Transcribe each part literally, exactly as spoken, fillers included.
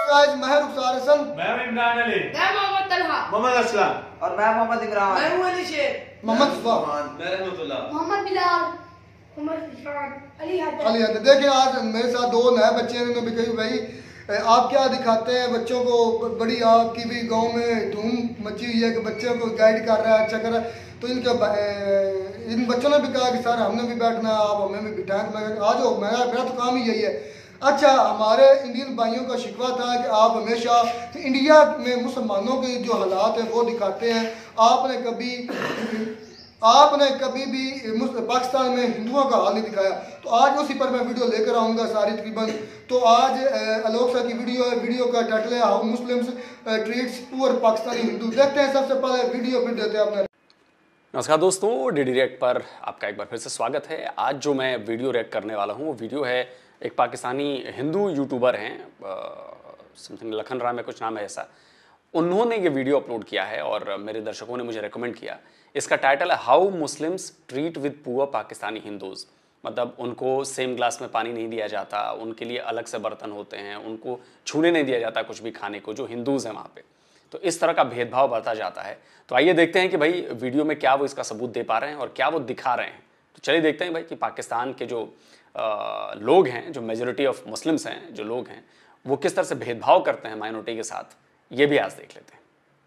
Guys, मैं रुखसार हसन, मैं इमरान अली, मैं मोहम्मद तलहा, मोहम्मद असलम और मैं मोहम्मद इमरान, मैं हूं अली शेर, मोहम्मद फवाद, मैं रहमतुल्लाह, मोहम्मद बिलाल, मोहम्मद इरफान, अली हैदर। अली हैदर। देखिए आज मेरे साथ दो नए बच्चे हैं। उन्होंने भी कही भाई आप क्या दिखाते हैं बच्चों को, बड़ी आपकी भी गांव में धूम मची हुई है कि बच्चों को गाइड कर रहा है, अच्छा कर रहा है। तो इनके इन बच्चों ने भी कहा कि सर हमने भी बैठना है, आप हमें भी बिठाएं। तो मैं आ जाओ, मेरा मेरा तो काम ही यही है। अच्छा, हमारे इंडियन भाइयों का शिकवा था कि आप हमेशा इंडिया में मुसलमानों के जो हालात हैं वो दिखाते हैं। आपने कभी आपने कभी भी पाकिस्तान में हिंदुओं का हाल नहीं दिखाया। तो आज उसी पर मैं वीडियो लेकर आऊँगा सारी तकरीबन। तो आज आलोक सर की वीडियो है। वीडियो का टाइटल है how Muslims treats poor Pakistani Hindu. देखते हैं सबसे पहले वीडियो, फिर देते हैं अपने। नमस्कार दोस्तों, डी डी रिएक्ट पर आपका एक बार फिर से स्वागत है। आज जो मैं वीडियो रिएक्ट करने वाला हूँ वो वीडियो है, एक पाकिस्तानी हिंदू यूट्यूबर हैं, समथिंग लखन राम में कुछ नाम है ऐसा। उन्होंने ये वीडियो अपलोड किया है और मेरे दर्शकों ने मुझे रेकमेंड किया। इसका टाइटल है how Muslims treat with poor Pakistani Hindus. मतलब उनको सेम ग्लास में पानी नहीं दिया जाता, उनके लिए अलग से बर्तन होते हैं, उनको छूने नहीं दिया जाता कुछ भी खाने को, जो हिंदूज़ हैं वहाँ पे। तो इस तरह का भेदभाव बढ़ता जाता है। तो आइए देखते हैं कि भाई वीडियो में क्या वो इसका सबूत दे पा रहे हैं और क्या वो दिखा रहे हैं। तो चलिए देखते हैं भाई कि पाकिस्तान के जो आ, लोग हैं, जो मेजॉरिटी ऑफ मुस्लिम्स हैं, जो लोग हैं, वो किस तरह से भेदभाव करते हैं माइनॉरिटी के साथ। ये भी आज देख लेते हैं।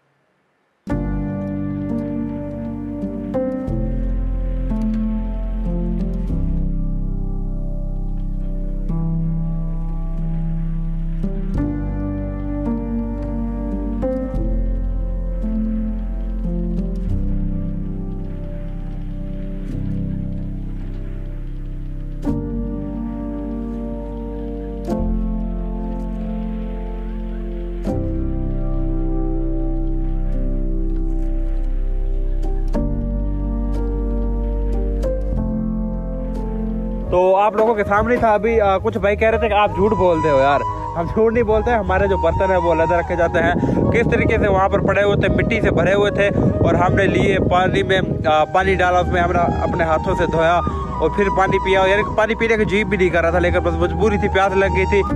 तो आप लोगों के सामने था अभी आ, कुछ भाई कह रहे थे कि आप झूठ बोलते हो यार। हम झूठ नहीं बोलते हैं। हमारे जो बर्तन है वो अलग रखे जाते हैं। किस तरीके से वहाँ पर पड़े हुए थे, मिट्टी से भरे हुए थे, और हमने लिए पानी में आ, पानी डाला, उसमें हमने अपने हाथों से धोया और फिर पानी पिया। यानी पानी पीने की जीभ भी नहीं कर रहा था, लेकिन बस मजबूरी थी, प्यास लग गई थी।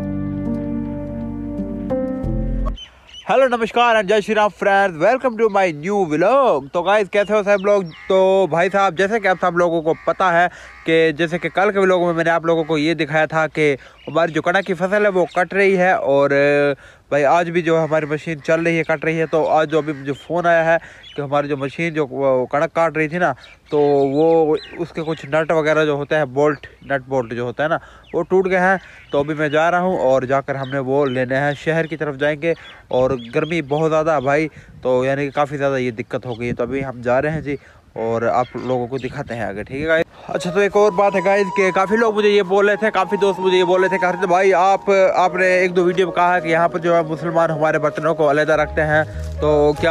हेलो नमस्कार एंड जय Shri Ram friends, welcome to my new vlog. तो गाइस कैसे हो सब लोग। तो भाई साहब, जैसे कि आप सब लोगों को पता है कि जैसे कि कल के व्लॉग में मैंने आप लोगों को ये दिखाया था कि हमारी जो कणक की फसल है वो कट रही है, और भाई आज भी जो हमारी मशीन चल रही है, कट रही है। तो आज जो अभी जो फ़ोन आया है कि हमारी जो मशीन जो कणक काट रही थी ना, तो वो उसके कुछ नट वगैरह जो होते हैं, बोल्ट नट बोल्ट जो होता है ना, वो टूट गए हैं। तो अभी मैं जा रहा हूँ और जाकर हमने वो लेने हैं, शहर की तरफ जाएंगे। और गर्मी बहुत ज़्यादा भाई, तो यानी कि काफ़ी ज़्यादा ये दिक्कत हो गई है। तो अभी हम जा रहे हैं जी, और आप लोगों को दिखाते हैं आगे, ठीक है गाइस। अच्छा, तो एक और बात है गाइस कि काफ़ी लोग मुझे ये बोल रहे थे, काफ़ी दोस्त मुझे ये बोल रहे थे कि तो भाई आप आपने एक दो वीडियो में कहा है कि यहाँ पर जो है मुसलमान हमारे बर्तनों को अलहदा रखते हैं, तो क्या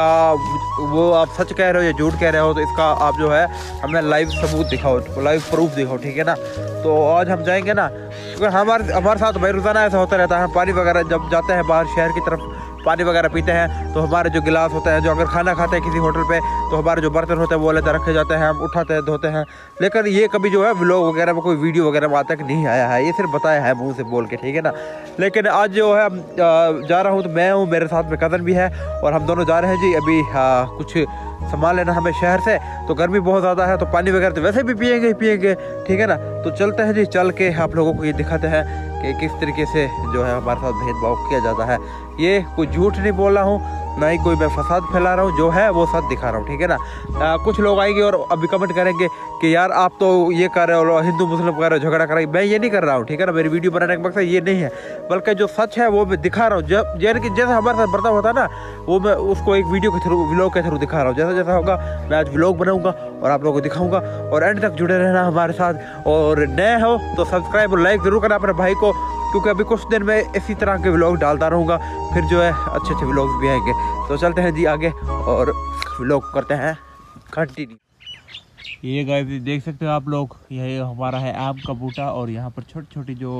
वो आप सच कह रहे हो या झूठ कह रहे हो? तो इसका आप जो है हमें लाइव सबूत दिखाओ, लाइव प्रूफ दिखाओ, ठीक है ना। तो आज हम जाएंगे ना, क्योंकि हमारे हमारे साथ भाई रोज़ाना ऐसा होता रहता है। हम पानी वगैरह जब जाते हैं बाहर शहर की तरफ, पानी वगैरह पीते हैं, तो हमारे जो गिलास होते हैं, जो अगर खाना खाते हैं किसी होटल पे, तो हमारे जो बर्तन होते हैं वो अलग रखे जाते हैं, हम उठाते हैं, धोते हैं। लेकिन ये कभी जो है व्लॉग वगैरह में कोई वीडियो वगैरह में आता है कि नहीं आया है, ये सिर्फ बताया है मुंह से बोल के, ठीक है ना। लेकिन आज जो है जा रहा हूँ, तो मैं हूँ, मेरे साथ में कज़न भी है, और हम दोनों जा रहे हैं जी अभी आ, कुछ सामान लेना हमें शहर से। तो गर्मी बहुत ज़्यादा है, तो पानी वगैरह तो वैसे भी पिएंगे ही पिएंगे, ठीक है ना। तो चलते हैं जी, चल के आप लोगों को ये दिखाते हैं कि किस तरीके से जो है हमारे साथ भेदभाव किया जाता है। ये कोई झूठ नहीं बोल रहा हूँ, ना ही कोई मैं फसाद फैला रहा हूँ, जो है वो सच दिखा रहा हूँ, ठीक है ना। आ, कुछ लोग आएंगे और अभी कमेंट करेंगे कि यार आप तो ये कर रहे हो, हिंदू मुस्लिम वगैरह झगड़ा कर रहे हैं। मैं ये नहीं कर रहा हूँ, ठीक है ना। मेरी वीडियो बनाने का मकसद ये नहीं है, बल्कि जो सच है वो मैं दिखा रहा हूँ। जब यानी कि जैसे हमारे साथ बर्ताव होता है ना, वो मैं उसको एक वीडियो के थ्रू, व्लॉग के थ्रू दिखा रहा हूँ। जैसा जैसा होगा मैं आज व्लॉग बनाऊँगा और आप लोगों को दिखाऊँगा, और एंड तक जुड़े रहना हमारे साथ। और नए हो तो सब्सक्राइब और लाइक ज़रूर करना अपने भाई को, क्योंकि अभी कुछ दिन में इसी तरह के व्लॉग डालता रहूँगा, फिर जो है अच्छे अच्छे व्लॉग्स भी आएंगे। तो चलते हैं जी आगे और व्लॉग करते हैं कंटिन्यू। ये गाइस देख सकते हो आप लोग, यह हमारा है आम का बूटा, और यहाँ पर छोटी छोटी जो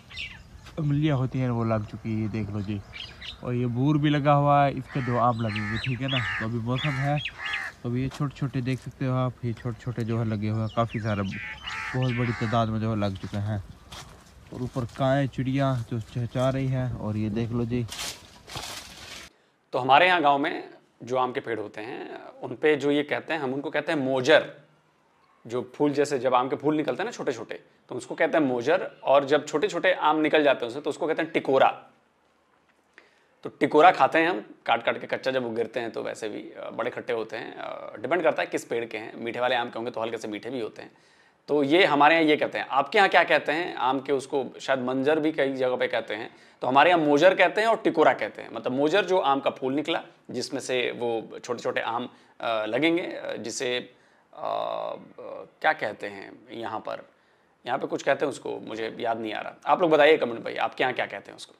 इमलियाँ होती हैं वो लग चुकी है, ये देख लो जी। और ये बूर भी लगा हुआ है, इसके दो आम लगेंगे, ठीक है ना। तो अभी मौसम है, तो ये छोटे छोटे देख सकते हो आप, ये छोटे छोटे जो है लगे हुए हैं, काफ़ी सारे बहुत बड़ी तादाद में जो है लग चुके हैं। और ऊपर काएं चिड़िया जो चहचा रही है। और ये देख लो जी। तो हमारे यहाँ गांव में जो आम के पेड़ होते हैं उन पे जो ये कहते हैं, हम उनको कहते हैं मोजर। जो फूल जैसे जब आम के फूल निकलते हैं ना छोटे छोटे, तो उसको कहते हैं मोजर। और जब छोटे छोटे आम निकल जाते हैं उससे तो उसको कहते हैं टिकोरा। तो टिकोरा खाते हैं हम काट काट के, कच्चा जब वो गिरते हैं तो वैसे भी बड़े खट्टे होते हैं। डिपेंड करता है किस पेड़ के हैं। मीठे वाले आम के होंगे तो हल्के से मीठे भी होते हैं। तो ये हमारे यहाँ ये कहते हैं। आपके यहाँ क्या कहते हैं आम के? उसको शायद मंजर भी कई जगह पे कहते हैं। तो हमारे यहाँ मोजर कहते हैं और टिकोरा कहते हैं। मतलब मोजर जो आम का फूल निकला जिसमें से वो छोटे छोटे आम लगेंगे, जिसे क्या कहते हैं यहाँ पर, यहाँ पे कुछ कहते हैं उसको, मुझे याद नहीं आ रहा। आप लोग बताइए कमेंट भाई, आपके यहाँ क्या कहते हैं उसको?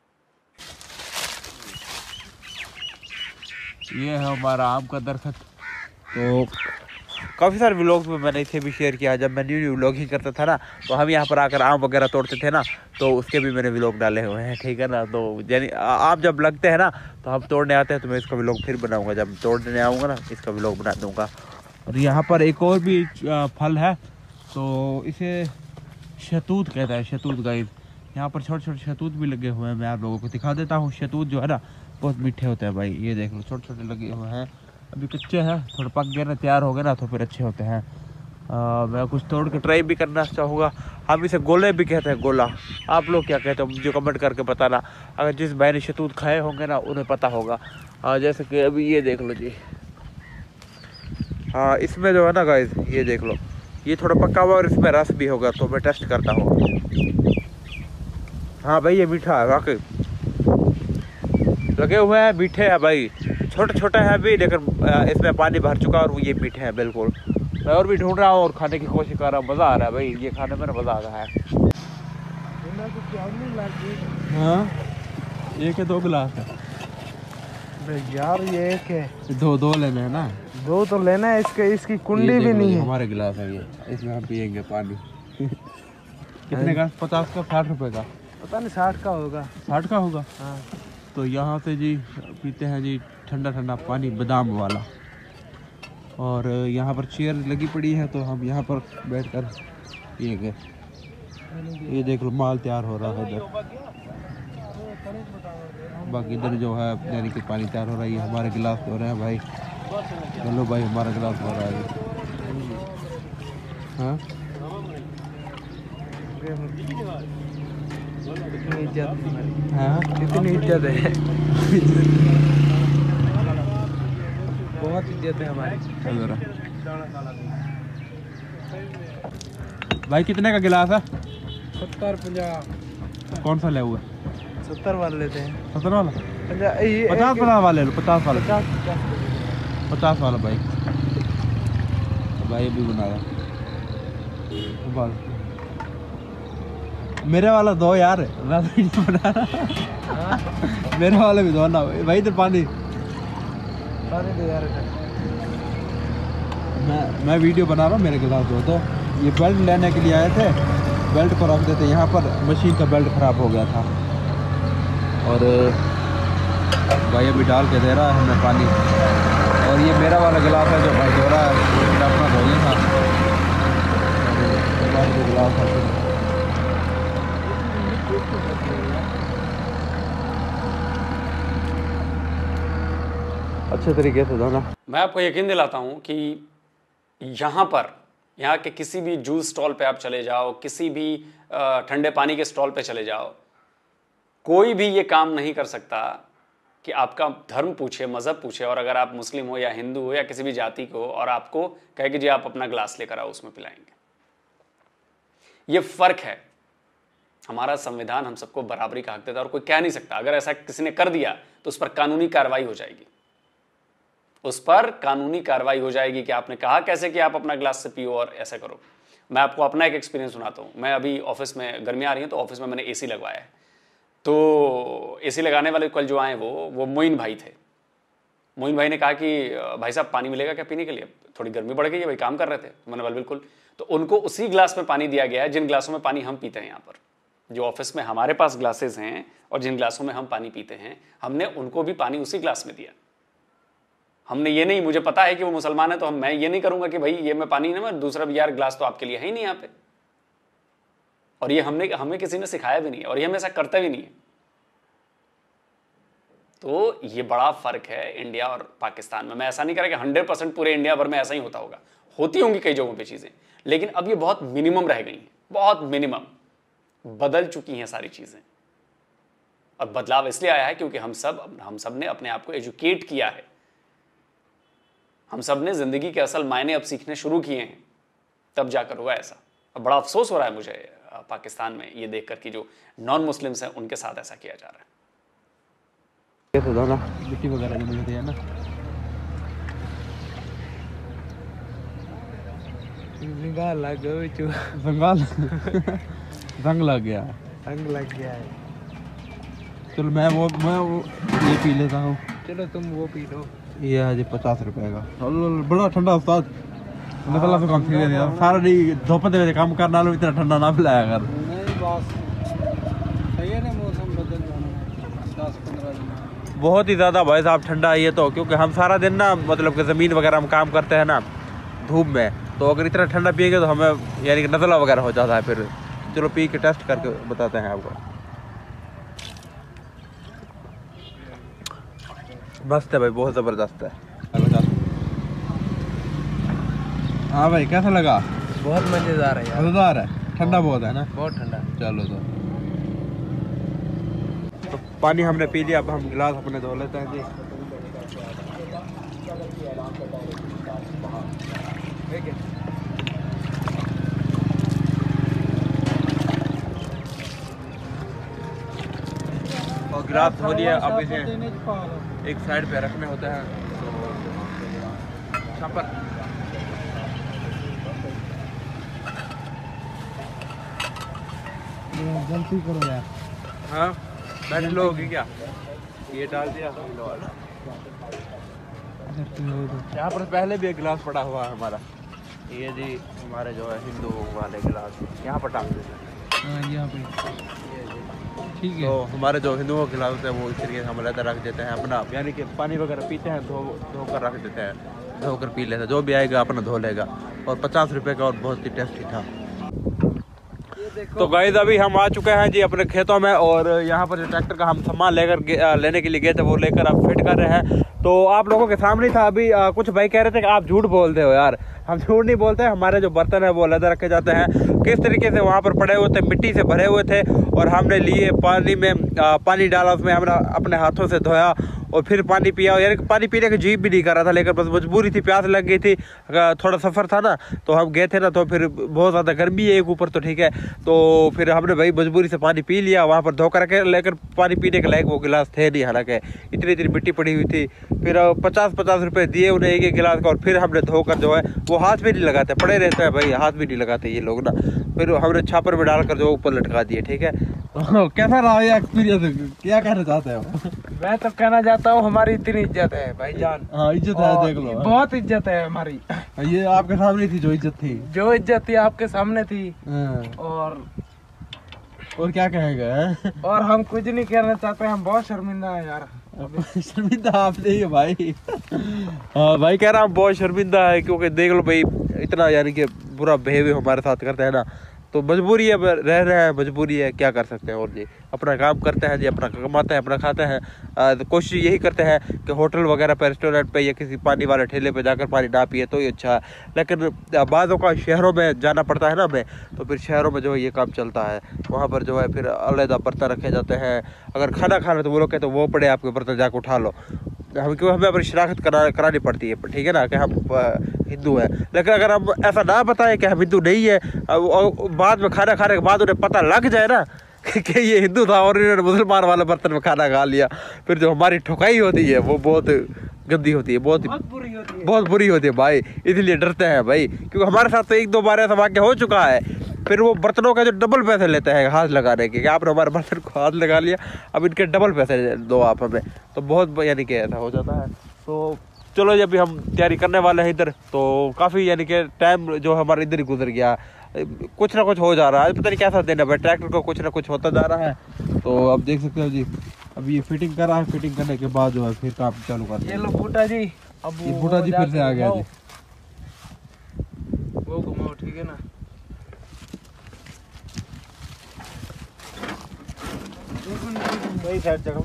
ये है हमारा आम का दरख्त। तो काफ़ी सारे व्लॉग्स में मैंने इसे भी शेयर किया। जब मैं न्यू न्यू व्लॉगिंग करता था ना, तो हम यहाँ पर आकर आम वगैरह तोड़ते थे ना, तो उसके भी मैंने व्लॉग डाले हुए हैं, ठीक है ना। तो यानी आम जब लगते हैं ना तो हम तोड़ने आते हैं, तो मैं इसका व्लॉग फिर बनाऊंगा। जब तोड़ने आऊँगा ना इसका व्लॉग बना दूंगा। और यहाँ पर एक और भी फल है, तो इसे शतूत कहता है, शतूत गाइस। यहाँ पर छोटे छोटे शतूत भी लगे हुए हैं। मैं आप लोगों को दिखा देता हूँ। शतूत जो है ना बहुत मीठे होते हैं भाई। ये देख लो छोटे छोटे लगे हुए हैं, अभी कच्चे हैं, थोड़े पक गए ना, तैयार हो गए ना तो फिर अच्छे होते हैं। आ, मैं कुछ तोड़ के ट्राई भी करना चाहूँगा। हम इसे गोले भी कहते हैं, गोला। आप लोग क्या कहते हो मुझे कमेंट करके बताना। अगर जिस भाई ने शतूत खाए होंगे ना उन्हें पता होगा। आ, जैसे कि अभी ये देख लो जी। हाँ, इसमें जो है ना गाइस, ये देख लो, ये थोड़ा पका हुआ और इसमें रस भी होगा। तो मैं टेस्ट करता हूँ। हाँ भाई, ये मीठा है वाकई, लगे हुए हैं, मीठे हैं भाई। छोटे छोटे हैं अभी, लेकिन इसमें पानी भर चुका और वो ये मीठे हैं बिल्कुल। मैं और भी ढूंढ रहा हूँ और खाने की कोशिश कर रहा हूँ। मज़ा आ रहा है भाई, ये खाने में ना मज़ा आ रहा है। हाँ, एक है, दो गिलास है यार। ये एक है, दो दो लेने हैं ना। दो तो लेना है। इसके इसकी कुंडी भी नहीं है। हमारे गिलास है ये, इसमें हम पियेंगे पानी। कितने का? पचास का, साठ रुपए का? पता नहीं, साठ का होगा। साठ का होगा। हाँ। तो यहाँ से जी पीते हैं जी ठंडा ठंडा पानी, बादाम वाला। और यहाँ पर चेयर लगी पड़ी है, तो हम यहाँ पर बैठकर पिएंगे। ये देख लो, माल तैयार हो रहा है इधर। बाकी इधर जो है यानी कि पानी तैयार हो रहा है। ये हमारे गिलास हो रहे हैं भाई। चलो भाई, हमारा गिलास हो रहा है। हाँ, इतनी इज्जत, हाँ, इतनी इज्जत है। बहुत इज्जत है हमारी। चल रहा भाई। कितने का गिलास है? सत्तर पंजाह। कौन सा ले हुआ? सत्तर वाला लेते हैं। सत्तर वाला? पंजाह, ये पचास वाला वाले लो, पचास वाला। पचास पचास वाला भाई। भाई अभी बना रहा। मेरे वाला दो यार, मैं तो नहीं बना रहा। मेरे वाले भी दो ना भाई। इधर पानी पानी दे यार। मैं मैं वीडियो बना रहा हूँ, मेरे गिलास दो। तो ये बेल्ट लेने के लिए आए थे, बेल्ट को रख देते। यहाँ पर मशीन का बेल्ट ख़राब हो गया था और भाई अभी डाल के दे रहा है हमें पानी। और ये मेरा वाला गिलास है जो भाई धो रहा है, अपना धो लेना गिलास है। अच्छे तरीके से धोना। मैं आपको यकीन दिलाता हूं कि यहाँ पर, यहाँ के किसी भी जूस स्टॉल पे आप चले जाओ, किसी भी ठंडे पानी के स्टॉल पे चले जाओ, कोई भी ये काम नहीं कर सकता कि आपका धर्म पूछे, मज़हब पूछे, और अगर आप मुस्लिम हो या हिंदू हो या किसी भी जाति को, और आपको कहे कि जी आप अपना ग्लास लेकर आओ, उसमें पिलाएंगे। ये फ़र्क है। हमारा संविधान हम सबको बराबरी का हक देता है और कोई कह नहीं सकता। अगर ऐसा किसी ने कर दिया तो उस पर कानूनी कार्रवाई हो जाएगी, उस पर कानूनी कार्रवाई हो जाएगी कि आपने कहा कैसे कि आप अपना ग्लास से पियो और ऐसा करो। मैं आपको अपना एक एक्सपीरियंस सुनाता हूँ। मैं अभी ऑफिस में, गर्मियाँ आ रही हैं तो ऑफिस में मैंने एसी लगवाया है। तो एसी लगाने वाले कल जो आए वो वो मोइन भाई थे। मोइन भाई ने कहा कि भाई साहब पानी मिलेगा क्या पीने के लिए, थोड़ी गर्मी बढ़ गई है, भाई काम कर रहे थे। तो मैंने बोला बिल्कुल। तो उनको उसी ग्लास में पानी दिया गया है जिन ग्लासों में पानी हम पीते हैं। यहाँ पर जो ऑफिस में हमारे पास ग्लासेस हैं और जिन ग्लासों में हम पानी पीते हैं, हमने उनको भी पानी उसी ग्लास में दिया। हमने ये नहीं, मुझे पता है कि वो मुसलमान है तो हम मैं ये नहीं करूंगा कि भाई ये मैं पानी ना, मैं दूसरा भी यार ग्लास तो आपके लिए है ही नहीं यहाँ पे। और ये हमने हमें किसी ने सिखाया भी नहीं है और ये हम ऐसा करते भी नहीं है। तो ये बड़ा फर्क है इंडिया और पाकिस्तान में। मैं ऐसा नहीं कह रहा कि हंड्रेड परसेंट पूरे इंडिया भर में ऐसा ही होता होगा, होती होंगी कई जगहों पे चीजें, लेकिन अब ये बहुत मिनिमम रह गई हैं, बहुत मिनिमम। बदल चुकी हैं सारी चीजें और बदलाव इसलिए आया है क्योंकि हम सब हम सब ने अपने आप को एजुकेट किया है, हम सब ने जिंदगी के असल मायने अब सीखने शुरू किए हैं, तब जाकर हुआ ऐसा। अब बड़ा अफसोस हो रहा है मुझे पाकिस्तान में ये देखकर कि जो नॉन मुस्लिम्स हैं उनके साथ ऐसा किया जा रहा है। कैसे दाना मिट्टी वगैरह जो मिलती है ना, जंगाल लग गया, जंगाल जंग लग गया, रंग लग गया है। चलो मैं वो मैं वो ये पी लेता हूँ। चलो तुम वो पी लो। ये है जी पचास रुपए का, बड़ा ठंडा उस्ताद मतलब से काम ठीक है सारा नहीं धूप दे काम करना लो, इतना ठंडा ना पिलाया कर। नहीं बस सही है ना, मौसम बदल जाना दस पंद्रह दिन बहुत ही ज़्यादा भाई साहब ठंडा है ये तो, क्योंकि हम सारा दिन ना मतलब कि ज़मीन वगैरह हम काम करते हैं ना धूप में, तो अगर इतना ठंडा पिएंगे तो हमें यानी कि नज़ला वगैरह हो जाता है। फिर चलो पी के टेस्ट करके बताते हैं आपको। मस्त है भाई, बहुत ज़बरदस्त है। हाँ भाई कैसा लगा? बहुत मज़ेदार है यार, मज़ेदार है, ठंडा बहुत है ना, बहुत ठंडा। चलो तो तो पानी हमने पी लिया, अब हम गिलास अपने धो लेते हैं जी। और गिलास धो लिया, अब इसे एक साइड पे रखने होते हैं। तो पर जल्दी करो यार। हाँ बैठ लो होगी क्या, ये डाल दिया। यहाँ पर पहले भी एक गिलास पड़ा हुआ है हमारा, ये जी हमारे जो है हिंदू वाले गिलास यहाँ पर टांग देते हैं। हाँ यहाँ पे ठीक है। तो हमारे जो हिंदुओं के गिलास होते हैं वो इस तरीके से हम अलग रख देते हैं अपना, यानी कि पानी वगैरह पीते हैं धो धो कर रख देते हैं, धो कर पी लेते हैं, जो भी आएगा अपना धो लेगा। और पचास रुपये का और बहुत ही टेस्टी था। तो गाइस अभी हम आ चुके हैं जी अपने खेतों में, और यहाँ पर जो ट्रैक्टर का हम सामान लेकर लेने के लिए गए थे वो लेकर अब फिट कर रहे हैं। तो आप लोगों के सामने था अभी आ, कुछ भाई कह रहे थे कि आप झूठ बोलते हो यार। हम झूठ नहीं बोलते, हमारे जो बर्तन है वो अलग रखे जाते हैं। किस तरीके से वहाँ पर पड़े हुए थे, मिट्टी से भरे हुए थे, और हमने लिए पानी में आ, पानी डाला, उसमें हमने अपने हाथों से धोया और फिर पानी पिया। यानी कि पानी पीने की जी भी नहीं कर रहा था, लेकिन बस मजबूरी थी, प्यास लग गई थी, थोड़ा सफ़र था ना, तो हम गए थे ना, तो फिर बहुत ज़्यादा गर्मी है एक ऊपर, तो ठीक है, तो फिर हमने भाई मजबूरी से पानी पी लिया। वहाँ पर धोकर के लेकर पानी पीने के लायक वो गिलास थे नहीं, हालांकि इतनी इतनी मिट्टी पड़ी हुई थी। फिर पचास पचास रुपये दिए उन्हें एक एक गिलास का, और फिर हमने धोकर जो है वो हाथ भी नहीं लगाते, पड़े रहते हैं भाई, हाथ भी नहीं लगाते ये लोग ना। फिर हमने छापर में डालकर जो ऊपर लटका दिए, ठीक है। तो कैसा रहा ये एक्सपीरियंस, क्या कहना चाहते हो? मैं तो कहना चाहता हूँ हमारी इतनी इज्जत है भाईजान। हाँ इज्जत है, देख लो बहुत इज्जत है हमारी। ये आपके सामने थी जो इज्जत थी, जो इज्जत थी आपके सामने थी। और और क्या कहेगा, और हम कुछ नहीं कहना चाहते, हम बहुत शर्मिंदा है यार। शर्मिंदा आप नहीं है भाई। हाँ भाई कह रहा हूँ बहुत शर्मिंदा है, क्योंकि देख लो भाई इतना यानी कि बुरा बिहेवियर हमारे साथ करते हैं ना, तो मजबूरी है, रह रहे हैं, मजबूरी है, क्या कर सकते हैं। और जी अपना काम करते हैं जी, अपना कमाते हैं, अपना खाते हैं। आ, तो कोशिश यही करते हैं कि होटल वगैरह पे, रेस्टोरेंट पे या किसी पानी वाले ठेले पे जाकर पानी ना पिए तो ही अच्छा है। लेकिन बाज़ों का शहरों में जाना पड़ता है ना हमें, तो फिर शहरों में जो है ये काम चलता है। वहाँ पर जो है फिर अलग बर्तन रखे जाते हैं, अगर खाना खाना तो वो लोग कहते तो वो पड़े आपके बर्तन जाकर उठा लो। हम क्यों हमें अपनी शनाख्त करा करानी पड़ती है, ठीक है ना, कि हम हिंदू हैं। लेकिन अगर हम ऐसा ना बताएं कि हम हिंदू नहीं है, और बाद में खाना खाने के बाद उन्हें पता लग जाए ना कि ये हिंदू था और इन्होंने मुसलमान वाले बर्तन में खाना खा लिया, फिर जो हमारी ठुकाई होती है वो बहुत गंदी होती है, बहुत बहुत बुरी होती है, बहुत बुरी होती है भाई। इसलिए डरते हैं भाई, क्योंकि हमारे साथ तो एक दो बार ऐसा वाक्य हो चुका है। फिर वो बर्तनों का जो डबल पैसे लेते हैं हाथ लगाने के, कि आपने हमारे बर्तन को हाथ लगा लिया, अब इनके डबल पैसे दो आप हमें, तो बहुत यानी कि ऐसा हो जाता है। तो चलो जब भी हम तैयारी करने वाले हैं इधर, तो काफ़ी यानी कि टाइम जो हमारा इधर ही गुजर गया, कुछ ना कुछ हो जा रहा है, पता नहीं कैसा देना भाई, ट्रैक्टर को कुछ ना कुछ होता जा रहा है। तो अब देख सकते हो जी, अभी ये फिटिंग कर रहा है, फिटिंग करने के बाद जो है फिर काम चालू कर ये लो बूटा जी, अब ये बूटा जी फिर से आ गया जी, वो घुमाओ, ठीक है ना। वही साइड चढ़ो।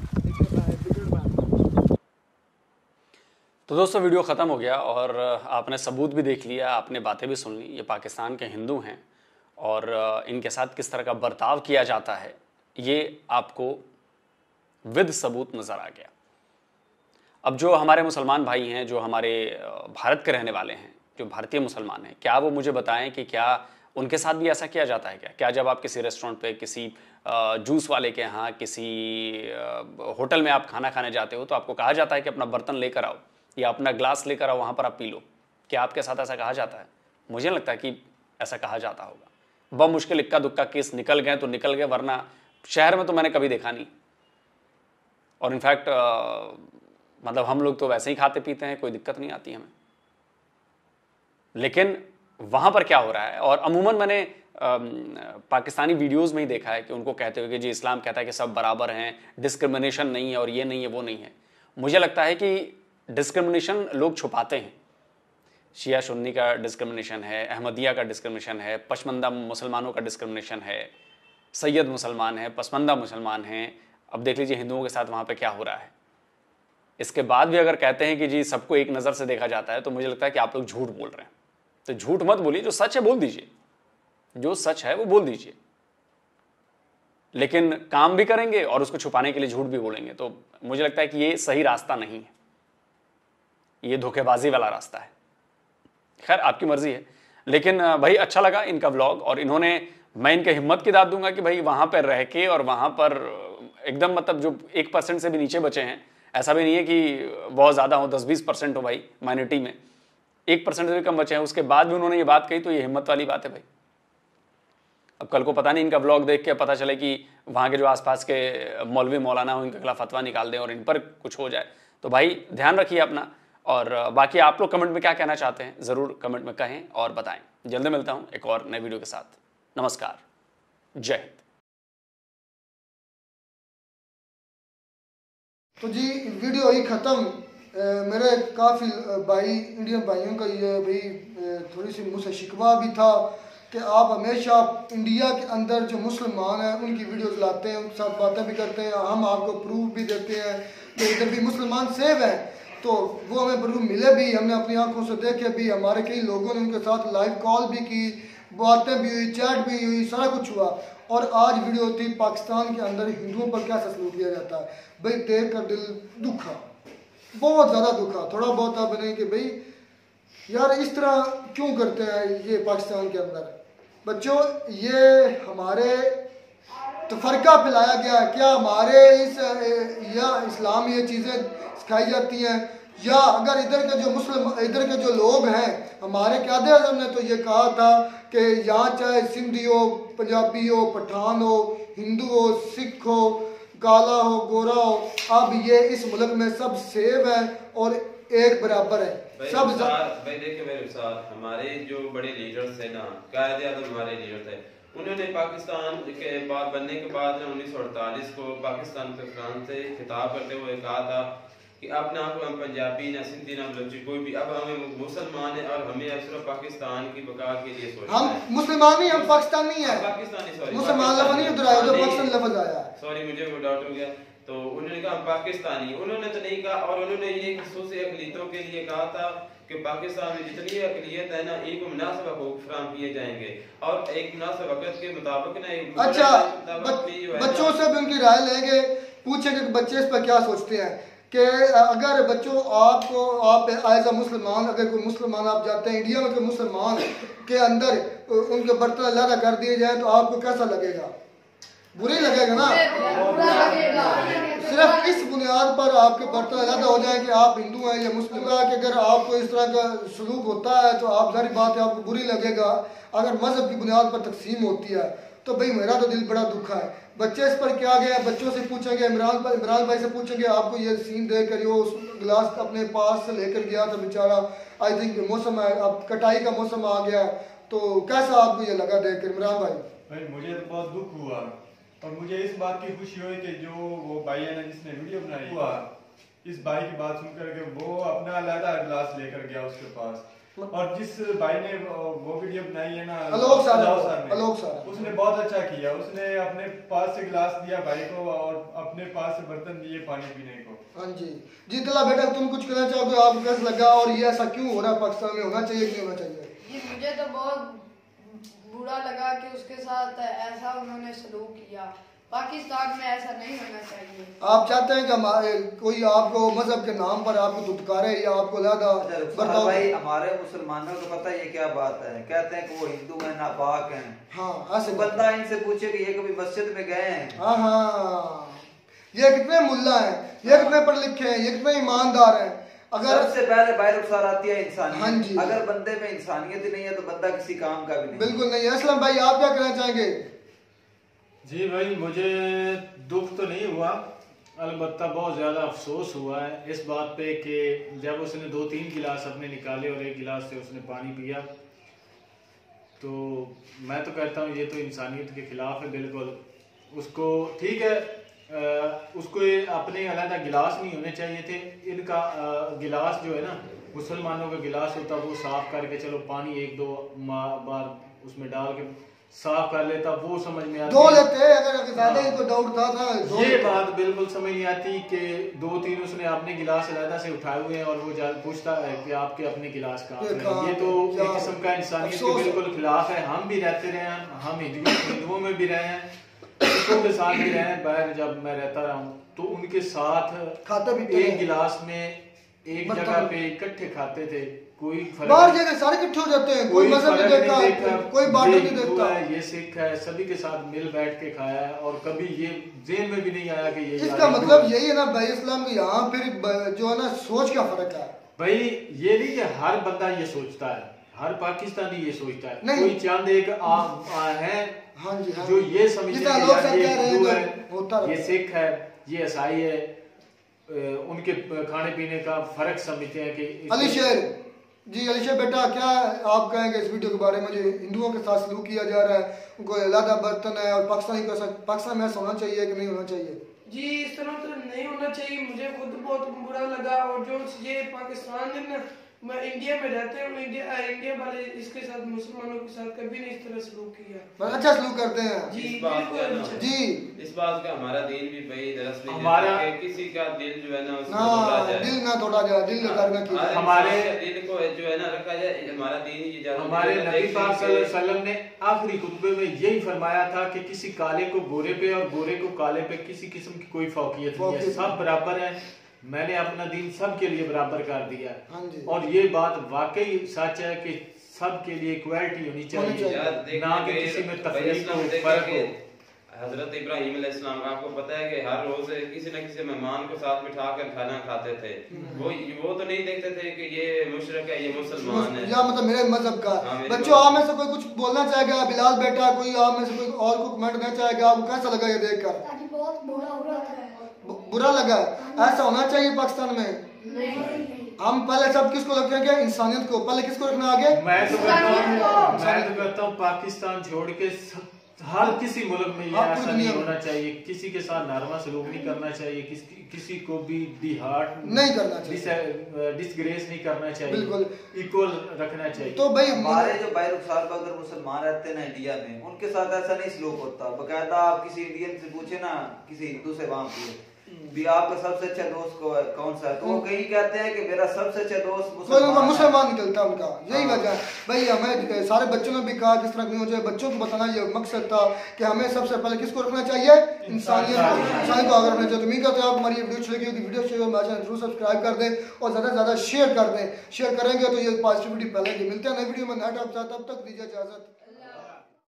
तो दोस्तों वीडियो ख़त्म हो गया और आपने सबूत भी देख लिया, आपने बातें भी सुन ली। ये पाकिस्तान के हिंदू हैं और इनके साथ किस तरह का बर्ताव किया जाता है ये आपको विद सबूत नज़र आ गया। अब जो हमारे मुसलमान भाई हैं, जो हमारे भारत के रहने वाले हैं, जो भारतीय मुसलमान हैं, क्या वो मुझे बताएं कि क्या उनके साथ भी ऐसा किया जाता है क्या? क्या जब आप किसी रेस्टोरेंट पे, किसी जूस वाले के यहाँ, किसी होटल में आप खाना खाने जाते हो तो आपको कहा जाता है कि अपना बर्तन लेकर आओ या अपना ग्लास लेकर आओ, वहाँ पर आप पी लो? क्या आपके साथ ऐसा कहा जाता है? मुझे नहीं लगता कि ऐसा कहा जाता होगा। बहुत मुश्किल इक्का दुक्का केस निकल गए तो निकल गए, वरना शहर में तो मैंने कभी देखा नहीं। और इनफैक्ट मतलब हम लोग तो वैसे ही खाते पीते हैं, कोई दिक्कत नहीं आती हमें। लेकिन वहाँ पर क्या हो रहा है, और अमूमन मैंने आ, पाकिस्तानी वीडियोस में ही देखा है कि उनको कहते हुए कि जी इस्लाम कहता है कि सब बराबर हैं, डिस्क्रिमिनेशन नहीं है और ये नहीं है वो नहीं है। मुझे लगता है कि डिस्क्रिमिनेशन लोग छुपाते हैं। शिया सुन्नी का डिस्क्रिमिनेशन है, अहमदिया का डिस्क्रिमिनेशन है, पसमंदा मुसलमानों का डिस्क्रिमिनेशन है, सैयद मुसलमान है, पसमंदा मुसलमान हैं। अब देख लीजिए हिंदुओं के साथ वहाँ पे क्या हो रहा है। इसके बाद भी अगर कहते हैं कि जी सबको एक नज़र से देखा जाता है तो मुझे लगता है कि आप लोग झूठ बोल रहे हैं। तो झूठ मत बोलिए, जो सच है बोल दीजिए, जो सच है वो बोल दीजिए। लेकिन काम भी करेंगे और उसको छुपाने के लिए झूठ भी बोलेंगे तो मुझे लगता है कि ये सही रास्ता नहीं है, ये धोखेबाजी वाला रास्ता है। खैर आपकी मर्जी है, लेकिन भाई अच्छा लगा इनका व्लॉग। और इन्होंने, मैं इनके हिम्मत की दाद दूंगा कि भाई वहां पर रह के और वहां पर एकदम मतलब जो एक परसेंट से भी नीचे बचे हैं, ऐसा भी नहीं है कि बहुत ज़्यादा हो, दस बीस परसेंट हो भाई माइनॉरिटी में, एक परसेंट से भी कम बचे हैं, उसके बाद भी उन्होंने ये बात कही तो ये हिम्मत वाली बात है भाई। अब कल को पता नहीं इनका व्लॉग देख के पता चले कि वहाँ के जो आसपास के मौलवी मौलाना हो इनके खिलाफ फतवा निकाल दें और इन पर कुछ हो जाए। तो भाई ध्यान रखिए अपना, और बाकी आप लोग कमेंट में क्या कहना चाहते हैं ज़रूर कमेंट में कहें और बताएं। जल्दी मिलता हूँ एक और नए वीडियो के साथ। नमस्कार, जय हिंद। तो जी वीडियो ही ख़त्म। मेरे काफ़ी भाई इंडियन भाइयों का ये भाई थोड़ी सी मुझसे शिकवा भी था कि आप हमेशा इंडिया के अंदर जो मुसलमान हैं उनकी वीडियोस लाते हैं, उनके साथ बातें भी करते हैं, हम आपको प्रूफ भी देते हैं कि इधर भी मुसलमान सेव हैं। तो वो हमें प्रूफ मिले भी, हमने अपनी आंखों से देखे भी, हमारे कई लोगों ने उनके साथ लाइव कॉल भी की, बातें भी हुई, चैट भी हुई, सारा कुछ हुआ। और आज वीडियो थी पाकिस्तान के अंदर हिंदुओं पर कैसा सलूक किया जाता है। भाई देख कर दिल दुखा, बहुत ज़्यादा दुखा। थोड़ा बहुत अब नहीं कि भाई यार इस तरह क्यों करते हैं ये पाकिस्तान के अंदर। बच्चों ये हमारे तफरका फैलाया गया है, क्या हमारे इस या इस्लाम ये चीज़ें सिखाई जाती हैं, या अगर इधर के जो मुस्लिम इधर के जो लोग हैं, हमारे क़ायदे आज़म ने तो ये कहा था कि यहाँ चाहे सिंधी हो, पंजाबी हो, पठान हो, हिंदू हो, सिख हो, काला हो, गोरा हो, अब ये इस मुल्क में सब सेव है और एक बराबर है सब। भाई देखिए मेरे साथ हमारे जो बड़े लीडर्स थे ना, कायदे आज़म हमारे लीडर थे, उन्होंने पाकिस्तान के बाद बनने के बाद उन्नीस सौ अड़तालीस को पाकिस्तान के फ्रांस से खिताब करते हुए कहा था कि अब ना हम पंजाबी ना सिंधी ना बलोची कोई भी, अब हमें मुसलमान है और हमें सिर्फ पाकिस्तान की बका के लिए सोचना है। हम मुसलमान ही, हम पाकिस्तानी हैं। पाकिस्तानी सॉरी मुसलमान लफ्ज़ नहीं उधर आया, जो पाकिस्तान लफ्ज़ आया। सॉरी मुझे वो डाउट हो गया। तो उन्होंने कहा हम पाकिस्तानी, उन्होंने तो नहीं कहा। और उन्होंने ये खसूसी अक़लियतों के लिए कहा था कि पाकिस्तान में जितनी अक़लियत है ना, एक मुनासिब हक़ूक़ फराहम किए जाएंगे और एक मुनासिब वक़्त के मुताबिक ना एक अच्छा बच्चों से भी उनकी राय लेंगे, पूछेंगे कि बच्चे इस पर क्या सोचते हैं कि अगर बच्चों आपको आप एज अ मुसलमान, अगर कोई मुसलमान आप जाते हैं इंडिया में कोई मुसलमान के अंदर उनके बर्तन अलग कर दिए जाए तो आपको कैसा लगेगा? बुरी लगेगा ना। सिर्फ इस बुनियाद पर आपके बर्तन अलग हो जाए कि आप हिंदू हैं या मुस्लिम का, कि अगर आपको इस तरह का सलूक होता है तो आप जारी बात है आपको बुरी लगेगा। अगर मजहब की बुनियाद पर तकसीम होती है तो भाई मेरा तो दिल बड़ा दुखा है। बच्चे इस पर क्या गए, बच्चों से पूछेंगे, इमरान भाई इमरान भाई से पूछेंगे, आपको ये सीन देख कर वो उस गिलास अपने पास से लेकर गया था बेचारा, आई थिंक मौसम है अब कटाई का मौसम आ गया, तो कैसा आपको ये लगा देख कर इमरान भाई? भाई मुझे तो बहुत दुख हुआ और मुझे इस बात की खुशी हुई कि जो वो भाई है ना जिसने वीडियो बनाई हुआ, इस भाई की बात सुनकर के वो अपना अलहदा गिलास लेकर गया उसके पास। और जिस भाई ने वो वीडियो बनाई है ना, आलोक सर ने, आलोक सर उसने बहुत अच्छा किया। उसने अपने पास से गिलास दिया भाई को और अपने पास से बर्तन दिए पानी पीने को। हाँ जी जी तला बेटा तुम कुछ कहना चाहोगे, आपको कैसा लगा और ये ऐसा क्यों हो रहा है पाकिस्तान में, होना चाहिए कि नहीं होना चाहिए? जी मुझे तो बहुत बुरा लगा कि उसके साथ ऐसा उन्होंने सलूक किया। पाकिस्तान में ऐसा नहीं होना चाहिए। आप चाहते हैं कि हमारे कोई आपको मजहब के नाम पर आपको दुत्कारे या आपको ज्यादा बताओ? भाई हमारे मुसलमानों को पता है ये क्या बात है, कहते हैं कि वो हिंदू हैं नापाक हैं। हाँ ऐसे बंदा इनसे पूछे कि ये कभी मस्जिद में गए हैं? हाँ हाँ ये कितने मुल्ला हैं, ये कितने पढ़े लिखे हैं, ये कितने ईमानदार हैं। अगर सबसे पहले बाहर आती है इंसानियत। हाँ जी। अगर बंदे में इंसानियत ही नहीं है तो बंदा किसी काम का भी नहीं। बिल्कुल नहीं। असलम भाई आप क्या कहना चाहेंगे? जी भाई मुझे दुख तो नहीं हुआ, अलबत्ता बहुत ज़्यादा अफसोस हुआ है इस बात पे कि जब उसने दो तीन गिलास अपने निकाले और एक गिलास से उसने पानी पिया, तो मैं तो कहता हूँ ये तो इंसानियत के खिलाफ है बिल्कुल। उसको ठीक है आ, उसको ये अपने अलग गिलास नहीं होने चाहिए थे। इनका आ, गिलास जो है ना, मुसलमानों का गिलास होता वो साफ करके चलो पानी एक दो बार उसमें डाल के साफ कर लेता, वो समझ में आती। दो लेते अगर ज्यादा इनको डाउट था, था ये बात बिल्कुल समझ नहीं आती कि दो तीन उसने अपने गिलास अलग से उठाए हुए हैं और वो पूछता है कि आपके अपने गिलास कहाँ हैं। ये तो एक किस्म का इंसानियत के बिल्कुल खिलाफ है। हम भी रहते रहे हैं, हम हिंदुओं में भी रहे हैं, सिखों के साथ भी रहे हैं। बाहर जब मैं रहता रहा हूँ तो उनके साथ खाते भी एक गिलास में एक जगह पे इकट्ठे खाते थे। कोई बाहर जगह सारे इकट्ठे हो जाते हैं, कोई मजहब नहीं देखता, कोई बार्डर नहीं देखता। ये सिख है, सभी के साथ मिल बैठ के खाया है और कभी ये जेल में भी नहीं आया कि ये इसका मतलब यही है ना भाई इस्लाम के यहाँ फिर जो है ना सोच का फर्क है भाई। ये नहीं कि हर बंदा ये सोचता है, हर पाकिस्तानी ये सोचता है। नहीं। कोई चांद एक आ, आ, है हाँ जी, हाँ। जो ये समझते हैं ये हिंदू है, ये सिख है, ये ईसाई है, उनके खाने पीने का फर्क समझते हैं कि अली शेर जी, अली शेर बेटा क्या आप कहेंगे इस वीडियो के बारे में? जो हिंदुओं के साथ सलूक किया जा रहा है, उनको अलग बर्तन है और पाकिस्तानी का पाकिस्तान में ऐसा होना चाहिए कि नहीं होना चाहिए? जी इस तरह तो नहीं होना चाहिए। मुझे खुद बहुत बुरा लगा। और जो ये पाकिस्तान में मैं इंडिया में रहते हैं, इंडिया इंडिया वाले इसके साथ मुसलमानों के साथ कभी नहीं इस तरह सलूक किया। अच्छा सलूक करते हैं जी इस बात का ना, जी इस बात का हमारा दीन भी भाई दरअसल हमारा किसी का दिल जो है ना ना दिल ना तोड़ा जाए, दिल करना की हमारे दिल को जो है ना रखा जाए। हमारा दीन ही ज्यादा हमारे नबी पाक सल्लल्लाहु अलैहि वसल्लम ने आखिरी खुतबे में यही फरमाया था कि किसी काले को गोरे पे और गोरे को काले पे किसी किस्म की कोई फौकियत नहीं है, सब बराबर है। मैंने अपना दीन सब के लिए बराबर कर दिया। हाँ जी। और ये बात वाकई सच है कि सब के लिए इक्वालिटी होनी चाहिए, ना कि किसी में तफरीक हो, फर्क हो। हजरत इब्राहिम अलैहिस्सलाम आपको पता है कि हर रोज किसी न किसी मेहमान को साथ बिठा कर खाना खाते थे। वो वो तो नहीं देखते थे कि ये मुशरिक है, ये मुसलमान है या मतलब मेरे मजहब का। हाँ, बच्चों आप में से कोई कुछ बोलना चाहेगा? बिलाल बेटा कोई आप में से कोई और को कमेंट करना चाहेगा? आपको कैसा लगा ये देखकर? बहुत बुरा बुरा बुरा लगा। ऐसा होना चाहिए पाकिस्तान में? नहीं। हम पहले सब किसको लगते हैं क्या? इंसानियत को पहले किसको रखना आगे? मैं तो कहता हूँ मैं तो कहता हूँ पाकिस्तान छोड़ के हर किसी मुल्क में ये ऐसा नहीं होना चाहिए। किसी के साथ नारमा सलूक नहीं करना चाहिए, किसी किसी को भी डिहार्ट नहीं करना चाहिए, डिसग्रेस नहीं करना चाहिए, बिल्कुल इक्वल रखना चाहिए। तो भाई हमारे जो बाहर साहब अगर मुसलमान रहते हैं ना इंडिया में, उनके साथ ऐसा नहीं सलूक होता। बकायदा आप किसी इंडियन से पूछे ना, किसी हिंदू से वहां पे भी आपका सबसे अच्छा दोस्त को कौन सा है, तो वो कहीं कहते हैं कि मेरा सबसे अच्छा दोस्त मुसलमान मुसलमान निकलता है उनका। यही वजह है भाई। हमें सारे बच्चों ने भी कहा किस तरह नहीं हो जाए, बच्चों को बताना ये मकसद था कि हमें सबसे पहले किसको रखना चाहिए? इंसानियत को, इंसानियत को आगे रखना चाहिए। तो उम्मीद करते हैं आप हमारी वीडियो अच्छी लगी होगी, वीडियो अच्छी लगी हमारे चैनल जरूर सब्सक्राइब कर दें और ज्यादा से ज्यादा शेयर कर दें। शेयर करेंगे तो ये पॉजिटिविटी फैलेगी। मिलते हैं नई वीडियो में नए टॉपिक के साथ, तब तक दीजिए इजाजत।